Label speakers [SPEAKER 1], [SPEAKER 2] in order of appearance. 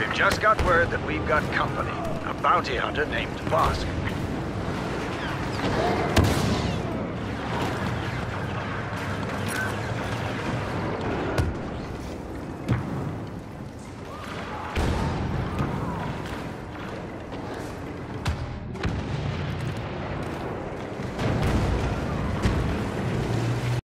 [SPEAKER 1] We've just got word that we've got company. A bounty hunter named Bosk.